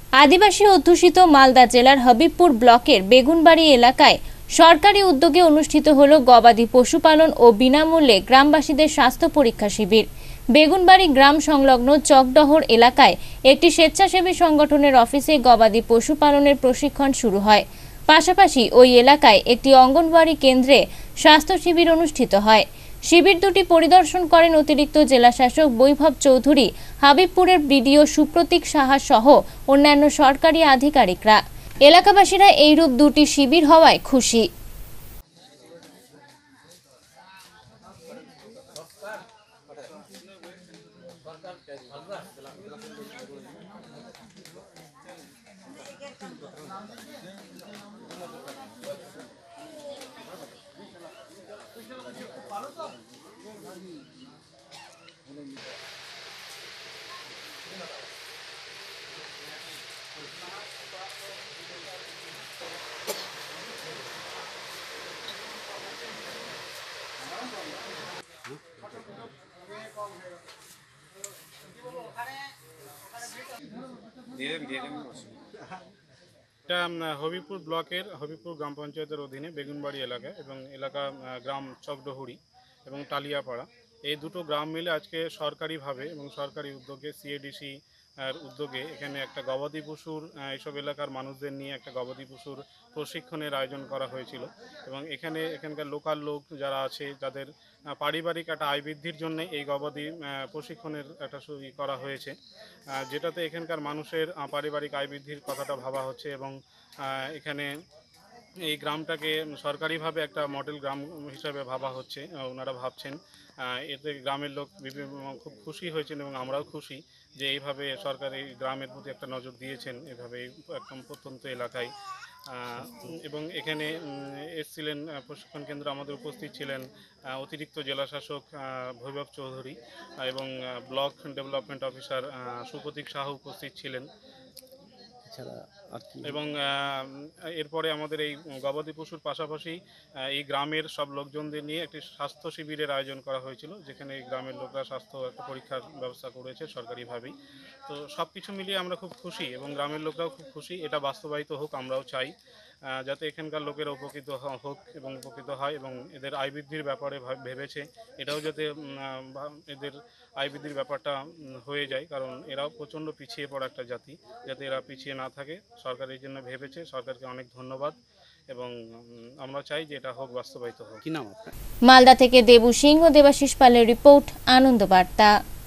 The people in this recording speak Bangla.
আদিবাসী অধ্যুষিত মালদা জেলার হবিবপুর ব্লকের বেগুনবাড়ি এলাকায় সরকারি উদ্যোগে অনুষ্ঠিত হলো গবাদি পশুপালন ও বিনামূল্যে গ্রামবাসীদের স্বাস্থ্য পরীক্ষা শিবির। বেগুনবাড়ি গ্রাম সংলগ্ন চকডহর এলাকায় একটি স্বেচ্ছাসেবী সংগঠনের অফিসে গবাদি পশুপালনের প্রশিক্ষণ শুরু হয়। পাশাপাশি ওই এলাকায় একটি অঙ্গনওয়াড়ি কেন্দ্রে স্বাস্থ্য শিবির অনুষ্ঠিত হয়। শিবির দুটি পরিদর্শন করেন অতিরিক্ত জেলা শাসক বৈভব চৌধুরী, হাবিবপুরের বিডিও সুপ্রতীক সাহা সহ অন্যান্য সরকারি আধিকারিকরা। এলাকাবাসীরা এইরূপ দুটি শিবির হওয়ায় খুশি। হবিবপুর ব্লকের হবিবপুর গ্রাম পঞ্চায়েতের অধীনে বেগুনবাড়ি এলাকা এবং এলাকা গ্রাম চকডহরি এবং টালিয়াপাড়া, এই দুটো গ্রাম মিলে আজকে সরকারিভাবে এবং সরকারি উদ্যোগে সিএডিসি আর উদ্যোগে এখানে একটা গবাদি পশুর এইসব এলাকার মানুষদের নিয়ে একটা গবাদি পশুর প্রশিক্ষণের আয়োজন করা হয়েছিল। এবং এখানকার লোকাল লোক যারা আছে যাদের পারিবারিক একটা আয় বৃদ্ধির জন্য এই গবাদি প্রশিক্ষণের একটা করা হয়েছে, যেটাতে এখানকার মানুষের পারিবারিক আয় বৃদ্ধির কথাটা ভাবা হচ্ছে এবং এখানে এই গ্রামটাকে সরকারিভাবে একটা মডেল গ্রাম হিসাবে ভাবা হচ্ছে, ওনারা ভাবছেন। এতে গ্রামের লোক খুব খুশি হয়েছেন এবং আমরাও খুশি যে এইভাবে সরকার এই গ্রামের প্রতি একটা নজর দিয়েছেন এভাবে একদম প্রত্যন্ত এলাকায়। এবং এখানে এসছিলেন প্রশিক্ষণ কেন্দ্র আমাদের উপস্থিত ছিলেন অতিরিক্ত জেলা শাসক বৈভব চৌধুরী এবং block development officer Supratik Saha উপস্থিত ছিলেন। এবং এরপরে আমাদের এই গবাদি পশুর পাশাপাশি এই গ্রামের সব লোকজনদের নিয়ে একটি স্বাস্থ্য শিবিরের আয়োজন করা হয়েছিল, যেখানে এই গ্রামের লোকরা স্বাস্থ্য একটা পরীক্ষার ব্যবস্থা করেছে সরকারিভাবেই। তো সব কিছু মিলিয়ে আমরা খুব খুশি এবং গ্রামের লোকরাও খুব খুশি। এটা বাস্তবায়িত হোক, আমরাও চাই যাতে এখানকার লোকেরা উপকৃত হোক এবং উপকৃত হয় এবং এদের আয় বৃদ্ধির ব্যাপারে ভেবেছে, এটাও যাতে এদের আয় বৃদ্ধির ব্যাপারটা হয়ে যায়, কারণ এরাও প্রচণ্ড পিছিয়ে পড়া একটা জাতি, যাতে এরা পিছিয়ে না থাকে সরকারের জন্য ভেবেছে। সরকারকে অনেক ধন্যবাদ এবং আমরা চাই যে এটা হোক, বাস্তবায়িত হোক। মালদা থেকে দেবু সিংহ, দেবাশিস পালের রিপোর্ট, আনন্দ বার্তা।